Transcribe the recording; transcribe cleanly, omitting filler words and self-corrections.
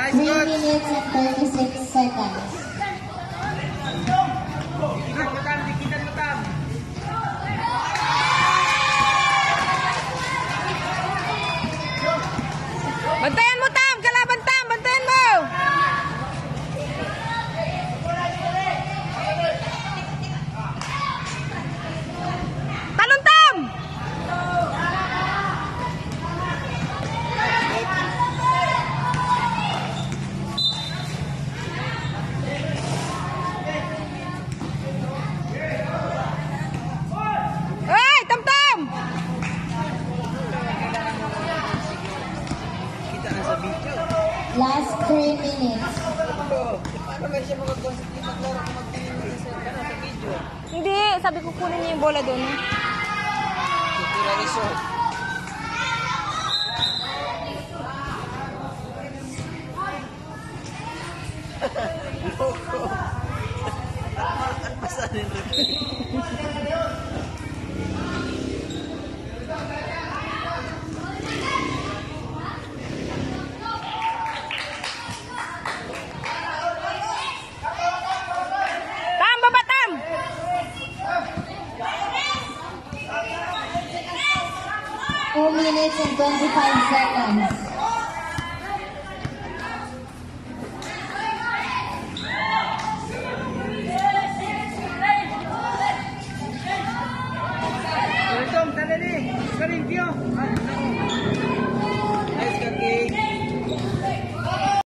Nice 3 coach. minutes and 36 seconds. Dikitan mo tam. Bantayan mo, Tam! Kalaban, Tam! Bantayan mo! Talon, Tam! Hey, Tam, Tam! Kita na sa video. Last 3 minutes. Paano ba siya mag-concentrate maglaro kung magtingin sa video? Hindi, sabi ko kunin niyo yung bola doon. Tira resort. Loko. Pasanin rin. Tam, baba, Tam! 2 minutes and 25 seconds.